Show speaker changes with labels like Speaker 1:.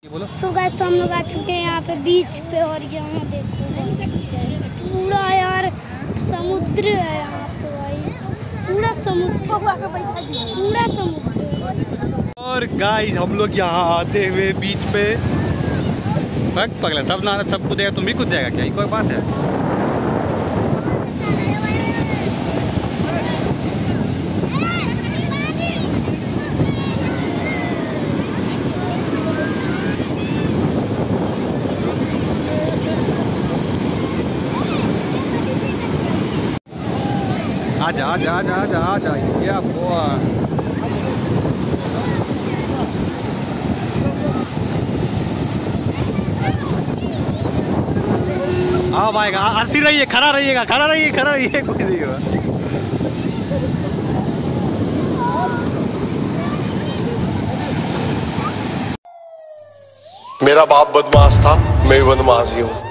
Speaker 1: बोलो।
Speaker 2: So guys तो हम लोग आ चुके हैं यहाँ पे बीच पे और यहाँ देखो पूरा यार समुद्र है यहाँ पे भाई, पूरा समुद्र।
Speaker 1: और गाइस हम लोग यहाँ आते हुए बीच पे पगला सब ना सब कूदेगा, तुम भी कूद जाएगा क्या? कोई बात है? आजा आजा आजा आजा आजा क्या हुआ? आओ भाई, हंसी रहिए, खड़ा रहिएगा, खड़ा रहिए कोई नहीं होगा।
Speaker 3: मेरा बाप बदमाश था, मैं बदमाश ही हूँ।